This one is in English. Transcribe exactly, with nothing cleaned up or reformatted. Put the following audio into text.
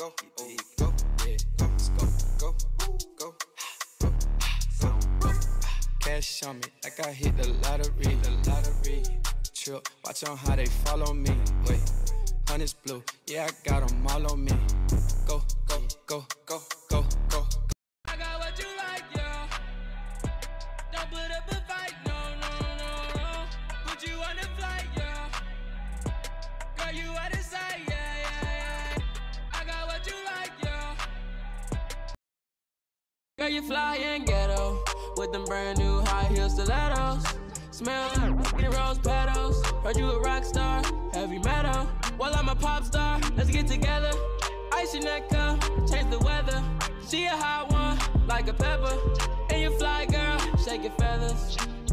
go, oh, go, yeah, go, go, go, go, go, go, go. Cash on me like I hit the lottery, the lottery. Trip, watch on how they follow me. Wait, honey's blue, yeah, I got them all on me. Go, go, go, go, go, go. I got what you like, yeah. Don't put up a fight, no, no, no, no. Put you on the flight, yeah. Girl, you out of sight, yeah, yeah, yeah. I got what you like, yeah. Girl, you fly and ghetto with them brand new high heel stilettos. Smell like the rose petals. Heard you a rock star, heavy metal. Well, I'm a pop star, let's get together. Ice your neck up, change the weather. She a hot one, like a pepper. And you fly, girl, shake your feathers.